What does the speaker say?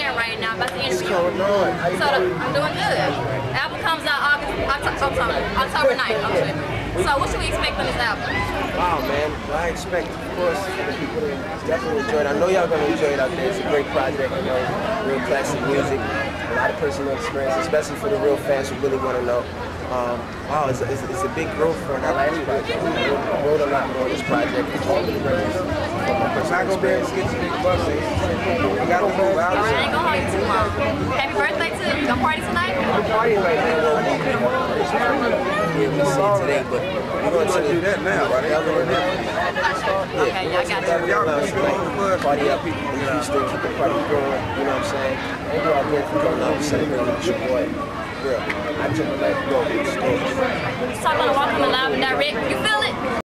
preparing right now, about to interview. What's going on? So I'm doing good. The album comes out October 9th. So what should we expect from this album? Wow, man. Well, I expect, of course, the people to definitely enjoy it. I know y'all gonna enjoy it out there. It's a great project, you know, real classic music, a lot of personal experience, especially for the real fans who really want to know. Wow, it's a big growth from our last project. We wrote a lot more on this project. All of the records from my personal experience. We gotta move out. I ain't gonna hold you too long. Happy birthday to you. You gonna party tonight? I'm partying right now. Yeah, we see it today, but we're going to do that now, right? Okay, yeah, I got you. Party up, and still keep the party going, you know what I'm saying? Thank you all again for coming out and celebrating with your boy. Girl, I took a life go. Talk on the walk on the live and direct. You feel it?